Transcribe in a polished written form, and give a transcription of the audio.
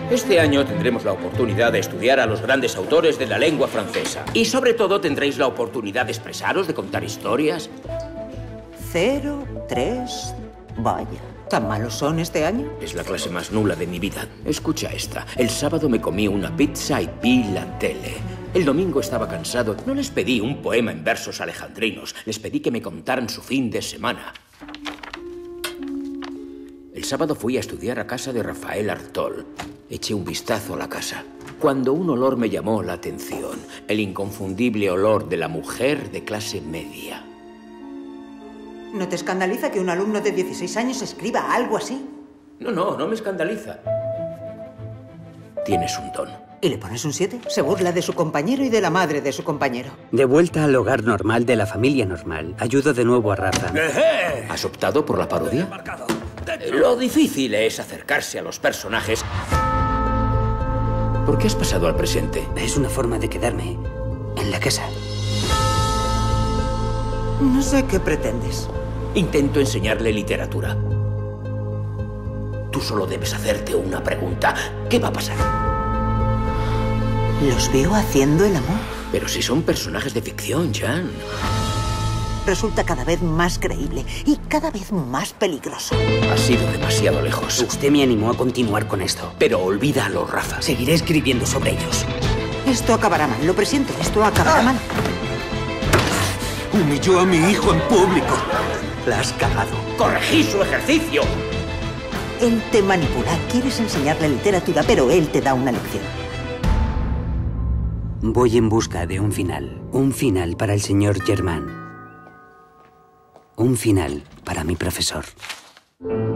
Este año tendremos la oportunidad de estudiar a los grandes autores de la lengua francesa. Y sobre todo tendréis la oportunidad de expresaros, de contar historias. 0, 3... Vaya, ¿tan malos son este año? Es la clase más nula de mi vida. Escucha esta. El sábado me comí una pizza y vi la tele. El domingo estaba cansado. No les pedí un poema en versos alejandrinos. Les pedí que me contaran su fin de semana. El sábado fui a estudiar a casa de Rafael Artol. Eché un vistazo a la casa. Cuando un olor me llamó la atención. El inconfundible olor de la mujer de clase media. ¿No te escandaliza que un alumno de 16 años escriba algo así? No me escandaliza. Tienes un don. ¿Y le pones un 7? Se burla de su compañero y de la madre de su compañero. De vuelta al hogar normal de la familia normal. Ayudo de nuevo a Rafa. ¿Has optado por la parodia? Lo difícil es acercarse a los personajes. ¿Por qué has pasado al presente? Es una forma de quedarme en la casa. No sé qué pretendes. Intento enseñarle literatura. Tú solo debes hacerte una pregunta. ¿Qué va a pasar? Los veo haciendo el amor. Pero si son personajes de ficción, Jan. Resulta cada vez más creíble y cada vez más peligroso. Has ido demasiado lejos. Usted me animó a continuar con esto. Pero olvídalo, Rafa. Seguiré escribiendo sobre ellos. Esto acabará mal, lo presiento. Esto acabará mal. Humilló a mi hijo en público. La has cagado. ¡Corregí su ejercicio! Él te manipula. Quieres enseñarle literatura, pero él te da una lección. Voy en busca de un final. Un final para el señor Germain. Un final para mi profesor.